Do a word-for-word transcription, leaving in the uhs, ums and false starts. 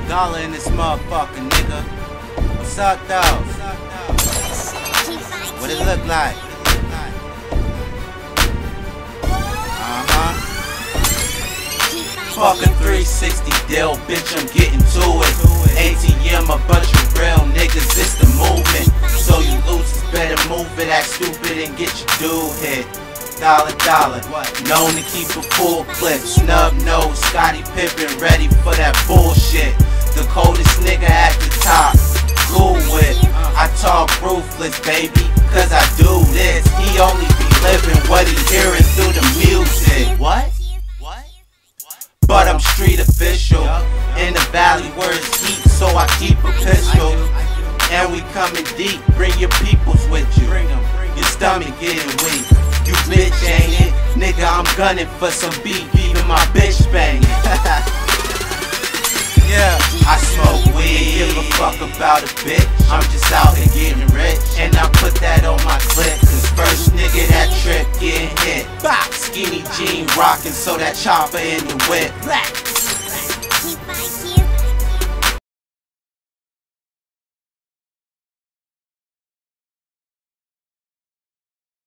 Dollar in this motherfucker, nigga. What's up, though? What it look like? Uh-huh. Fucking three sixty deal, bitch, I'm getting to it. A T M, a bunch of real niggas, it's the movement. So you losers better move it, act stupid, and get your dude hit. Dollar, dollar, known to keep a full clip. Snub nose, Scottie Pippen, ready for that bullshit. The coldest nigga at the top, cool with. I talk ruthless, baby, cause I do this. He only be living what he hearing through the music. What? But I'm street official, in the valley where it's heat, so I keep a pistol. And we coming deep, bring your peoples with you. Your stomach getting weak, you bitch ain't it? Nigga, I'm gunning for some beef, even my bitch banging. Yeah, I smoke weed, give a fuck about a bitch. I'm just out here getting rich, and I put that on my clip. Cause first nigga that trip getting hit. Skinny jean rockin', so that chopper in the whip.